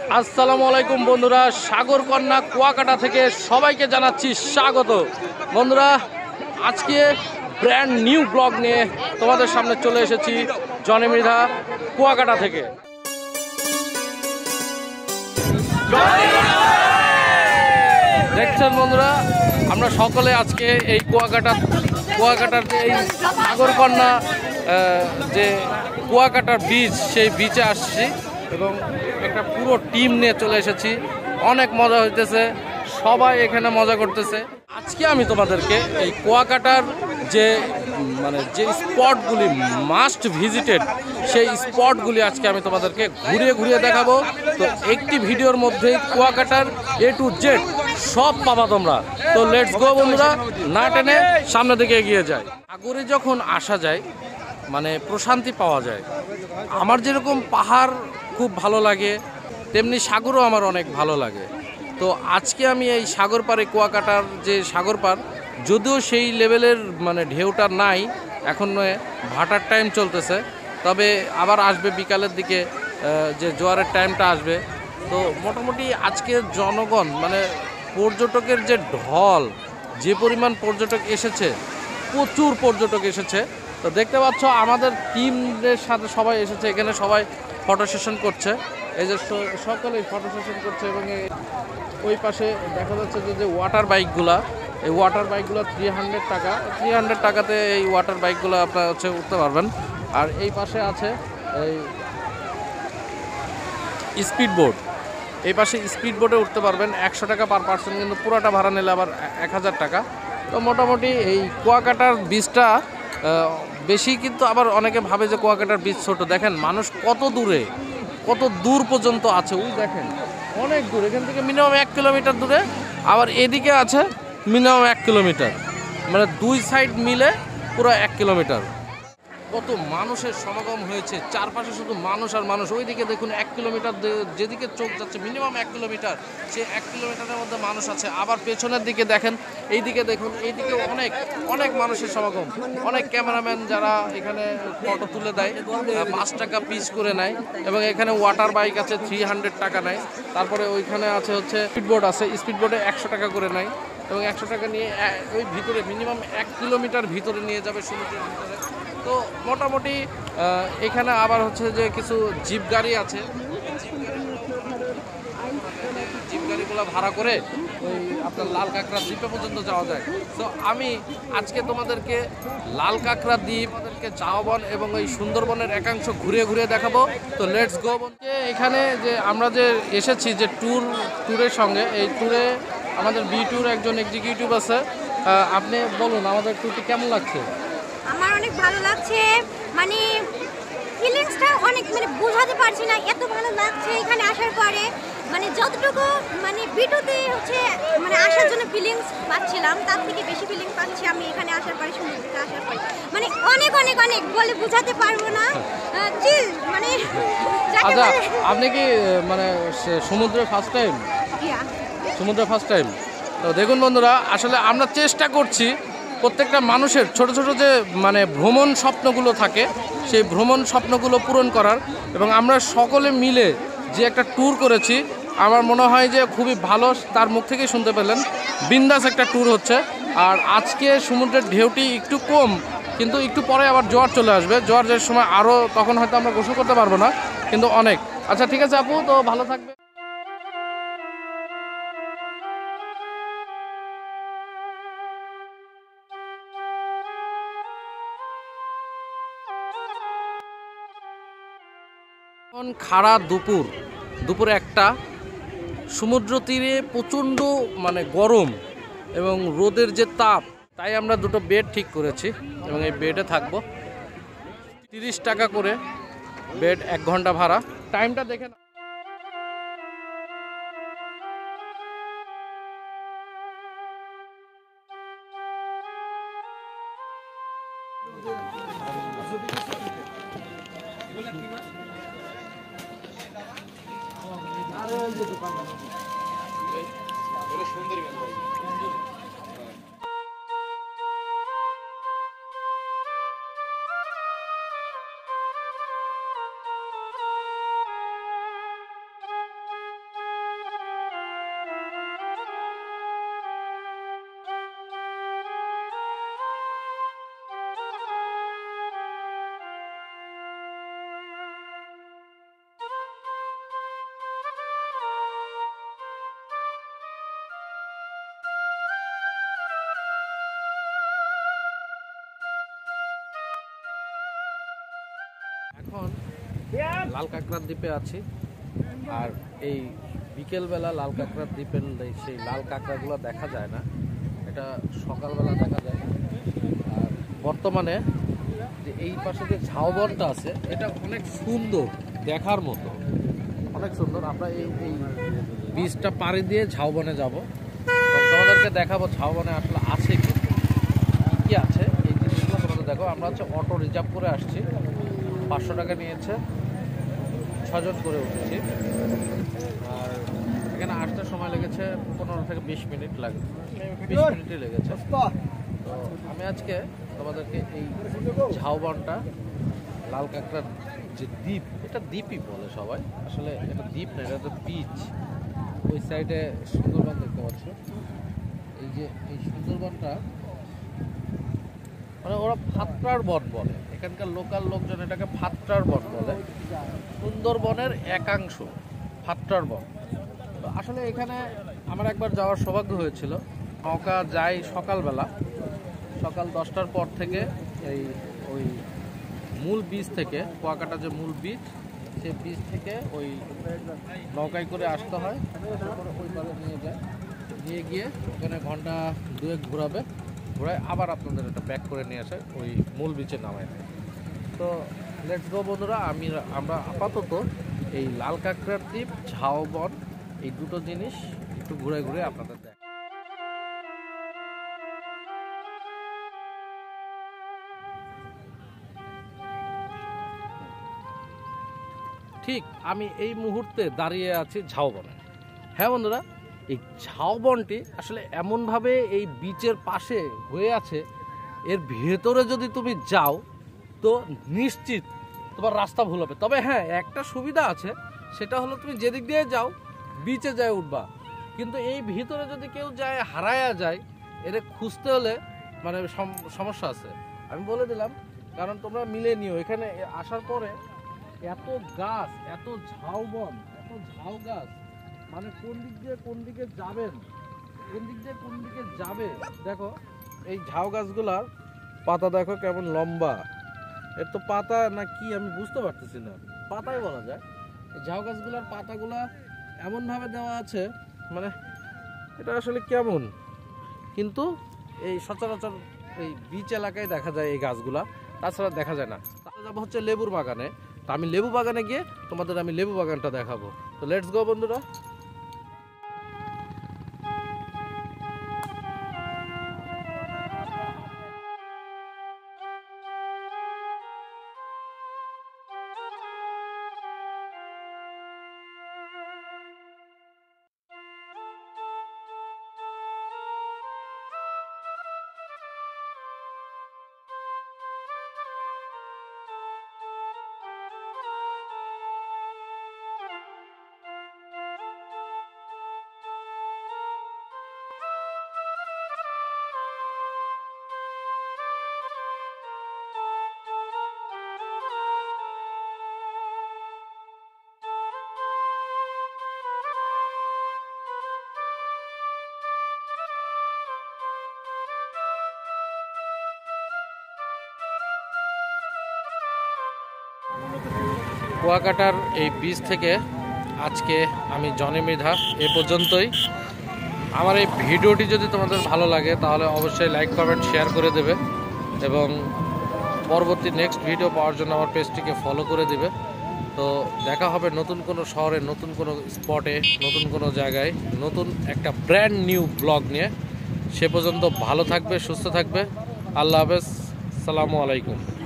আসসালামু আলাইকুম বন্ধুরা, সাগরকন্যা কুয়াকাটা থেকে সবাইকে জানাচ্ছি স্বাগত। বন্ধুরা, আজকে ব্র্যান্ড নিউ ব্লগ নিয়ে তোমাদের সামনে চলে এসেছি জনি মৃধা কুয়াকাটা থেকে। দেখছেন বন্ধুরা, আমরা সকলে আজকে এই কুয়াকাটার যে এই সাগরকন্যা যে কুয়াকাটার বিচ, সেই বিচে আসছি এবং একটা পুরো টিম নিয়ে চলে এসেছি। অনেক মজা হইতেছে, সবাই এখানে মজা করতেছে। আজকে আমি তোমাদেরকে এই কুয়াকাটার যে যে স্পটগুলি মাস্ট ভিজিটেড, সেই স্পটগুলি আজকে আমি তোমাদেরকে ঘুরিয়ে ঘুরিয়ে দেখাবো। তো একটি ভিডিওর মধ্যে কুয়াকাটার A to Z সব পাবা তোমরা। তো লেটস গো বন্ধুরা, না টেনে সামনের দিকে এগিয়ে যায়। সাগরে যখন আসা যায় প্রশান্তি পাওয়া যায়। আমার যেরকম পাহাড় খুব ভালো লাগে, তেমনি সাগরও আমার অনেক ভালো লাগে। তো আজকে আমি এই সাগর পাড়ে, কুয়াকাটার যে সাগর পাড়, যদিও সেই লেভেলের ঢেউটা নাই, এখন ভাটার টাইম চলতেছে, তবে আবার আসবে বিকালের দিকে যে জোয়ারের টাইমটা আসবে। তো মোটামুটি আজকে জনগণ পর্যটকের যে ঢল, যে পরিমাণ পর্যটক এসেছে, প্রচুর পর্যটক এসেছে। তো দেখতে পাচ্ছ আমাদের টিমদের সাথে সবাই এসেছে এখানে, সবাই ফটো সেশন করছে। এই যে সকলেই ফটো সেশন করছে। এবং ওই পাশে দেখা যাচ্ছে যে ওয়াটার বাইকগুলা, এই ওয়াটার বাইকগুলো 300 টাকা, 300 টাকাতে এই ওয়াটার বাইকগুলো আপনারা উঠতে পারবেন। আর এই পাশে আছে এই স্পিড বোট, এই পাশে স্পিড বোটে উঠতে পারবেন 100 টাকা পার পার্সন, কিন্তু পুরোটা ভাড়া নিলে আবার 1000 টাকা। তো মোটামুটি এই কুয়াকাটার বীজটা বেশি, কিন্তু আবার অনেকে ভাবে যে কুয়াকাটার বীজ ছোট। দেখেন মানুষ কত দূর পর্যন্ত আছে, ওই দেখেন অনেক দূর, এখান থেকে মিনিমাম 1 কিলোমিটার দূরে, আবার এদিকে আছে মিনিমাম 1 কিলোমিটার, দুই সাইড মিলে পুরো 1 কিলোমিটার। কত মানুষের সমাগম হয়েছে, চারপাশে শুধু মানুষ আর মানুষ। ওইদিকে দেখুন 1 কিলোমিটার, যেদিকে চোখ যাচ্ছে মিনিমাম 1 কিলোমিটার, সে 1 কিলোমিটারের মধ্যে মানুষ আছে। আবার পেছনের দিকে দেখেন, এইদিকে দেখুন, এইদিকে অনেক মানুষের সমাগম। অনেক ক্যামেরাম্যান যারা এখানে ফটো তুলে দেয়, 5 টাকা পিস করে নেয়। এবং এখানে ওয়াটার বাইক আছে, 300 টাকা নেয়। তারপরে ওইখানে আছে স্পিডবোট আছে, স্পিডবোটে 100 টাকা করে নেয়। এবং 100 টাকা নিয়ে ওই ভিতরে মিনিমাম 1 কিলোমিটার ভিতরে নিয়ে যাবে, সমুদ্রের ভিতরে। তো মোটামুটি এখানে আবার যে কিছু জিপ গাড়ি আছে, জিপ গাড়িগুলো ভাড়া করে ওই আপনার লাল কাঁকড়া দ্বীপে পর্যন্ত যাওয়া যায়। তো আমি আজকে তোমাদেরকে লাল কাঁকড়া দ্বীপ, আমাদেরকে ঝাউবন এবং এই সুন্দরবনের একাংশ ঘুরে ঘুরে দেখাবো। তো লেটস গো। এখানে যে আমরা যে এসেছি যে ট্যুরের সঙ্গে, এই ট্যুরে আমাদের বি ট্যুর একজন এক্সিকিউটিভ আছে। আপনি বলুন আমাদের ট্যুরটি কেমন লাগছে? আমার অনেক ভালো লাগছে, ফিলিংসটা অনেক বোঝাতে পারছি না, এত ভালো লাগছে এখানে আসার পরে। যতটুকু বিটুতে আসার জন্য ফিলিংস পাচ্ছিলাম, তার থেকে বেশি ফিলিংস পাচ্ছি আমি এখানে আসার পরে, সমুদ্রে আসার পরে। অনেক অনেক অনেক বলে বোঝাতে পারবো না। আচ্ছা, আপনি কি সমুদ্রে ফার্স্ট টাইম? সমুদ্রে ফার্স্ট টাইম। তো দেখুন বন্ধুরা, আসলে আমরা চেষ্টা করছি প্রত্যেকটা মানুষের ছোট ছোট যে ভ্রমণ স্বপ্নগুলো থাকে, সেই ভ্রমণ স্বপ্নগুলো পূরণ করার। এবং আমরা সকলে মিলে যে একটা ট্যুর করেছি, আমার মনে হয় যে খুবই ভালো। তার মুখ থেকেই শুনতে পেলেন, বিন্দাস একটা ট্যুর হচ্ছে। আর আজকে সমুদ্রের ঢেউটি একটু কম, কিন্তু একটু পরে আবার জোয়ার চলে আসবে। জোয়ার যে সময় আরও, তখন হয়তো আমরা গোসল করতে পারবো না, কিন্তু অনেক। আচ্ছা ঠিক আছে আপু, তো ভালো থাকবে। এখন খাড়া দুপুর 1টা, সমুদ্র তীরে প্রচণ্ড গরম এবং রোদের যে তাপ, তাই আমরা দুটো বেড ঠিক করেছি এবং এই বেডে থাকবো। 30 টাকা করে বেড, 1 ঘন্টা ভাড়া। টাইমটা দেখে না। এখন লাল কাঁকড়ার দ্বীপে আছি, আর এই বিকেলবেলা লাল কাঁকড়ার দ্বীপের সেই লাল কাঁকড়াগুলো দেখা যায় না, এটা সকালবেলা দেখা যায়। আর বর্তমানে যে এই পাশে যে ঝাউবনটা আছে এটা অনেক সুন্দর, দেখার মতো অনেক সুন্দর। আমরা এই বীজটা পাড়ি দিয়ে ঝাউবনে যাব এবং তোমাদেরকে দেখাবো ঝাউবনে আসলে আছে কি আছে এই জিনিসগুলো তোমাদের দেখো। আমরা হচ্ছে অটো রিজার্ভ করে আসছি, 500 টাকা নিয়েছে, 6 জন করে উঠেছি। আর এখানে আসতে সময় লেগেছে 15 থেকে 20 মিনিট লাগে, 20 মিনিটই লেগেছে। তো আমি আজকে তোমাদেরকে এই ঝাউবনটা, লাল কাঁকড়ার যে দ্বীপ, এটা দ্বীপই বলে সবাই, আসলে এটা দ্বীপ না, এটা তো বিচ। ওই সাইডে সুন্দরবন দেখতে পাচ্ছ, এই যে এই সুন্দরবনটা মানে ওরা ফাত্রার বন বলে, এখানকার লোকাল লোকজন এটাকে ফাত্রার বন বলে, সুন্দরবনের একাংশ ফাত্রার বন। তো আসলে এখানে আমার একবার যাওয়ার সৌভাগ্য হয়েছিল। নৌকা যায় সকালবেলা, সকাল 10টার পর থেকে এই ওই মূল বীজ থেকে, কুয়াকাটা যে মূল বীজ, সেই বীজ থেকে ওই নৌকায় করে আসতে হয়, তারপরে ওই পারে নিয়ে যায়, নিয়ে গিয়ে ওখানে ঘন্টা 2 ঘোরাবে, ঘোরায় আবার আপনাদের এটা ব্যাক করে নিয়ে আসে ওই মূল বীচে নামায় দেয়। তো লেটস গো বন্ধুরা, আমরা আপাতত এই লাল কাঁকড়ার দ্বীপ, ঝাউবন, এই দুটো জিনিস একটু ঘুরে ঘুরে আপনাদের দেখ। ঠিক আমি এই মুহূর্তে দাঁড়িয়ে আছি ঝাউবনে। হ্যাঁ বন্ধুরা, এই ঝাউবনটি আসলে এমনভাবে এই বিচের পাশে হয়ে আছে, এর ভেতরে যদি তুমি যাও তো নিশ্চিত তোমার রাস্তা ভুল হবে। তবে হ্যাঁ, একটা সুবিধা আছে, সেটা হলো তুমি যেদিক দিয়ে যাও বিচে যায় উঠবা, কিন্তু এই ভিতরে যদি কেউ যায় হারায়া যায়, এর খুঁজতে হলে মানে সমস্যা আছে, আমি বলে দিলাম। কারণ তোমরা মিলে নিও, এখানে আসার পরে এত গাছ, এত ঝাউবন, এত ঝাউ গাছ, মানে কোন দিক দিয়ে কোন দিকে যাবেন, কোন দিক দিয়ে কোন দিকে যাবে। দেখো এই ঝাউ গাছগুলার পাতা দেখো কেমন লম্বা, এর তো পাতা না কি আমি বুঝতে পারতেছি না, পাতাই বলা যায়। এই ঝাউ গাছগুলার পাতাগুলা এমনভাবে দেওয়া আছে, মানে এটা আসলে কেমন, কিন্তু এই সচরাচর এই বিচ এলাকায় দেখা যায় এই গাছগুলা, তাছাড়া দেখা যায় না। তাহলে যাবো হচ্ছে লেবুর বাগানে, তো আমি লেবু বাগানে গিয়ে তোমাদের আমি লেবু বাগানটা দেখাবো। তো লেটস গো বন্ধুরা। কুয়াকাটার এই বীজ থেকে আজকে আমি জনি মৃধা, এ পর্যন্তই। আমার এই ভিডিওটি যদি তোমাদের ভালো লাগে তাহলে অবশ্যই লাইক, কমেন্ট, শেয়ার করে দেবে এবং পরবর্তী নেক্সট ভিডিও পাওয়ার জন্য আমার পেজটিকে ফলো করে দিবে। তো দেখা হবে নতুন কোনো শহরে, নতুন কোনো স্পটে, নতুন কোনো জায়গায়, নতুন একটা ব্র্যান্ড নিউ ব্লগ নিয়ে। সে পর্যন্ত ভালো থাকবে, সুস্থ থাকবে। আল্লাহ হাফেজ, সালামু আলাইকুম।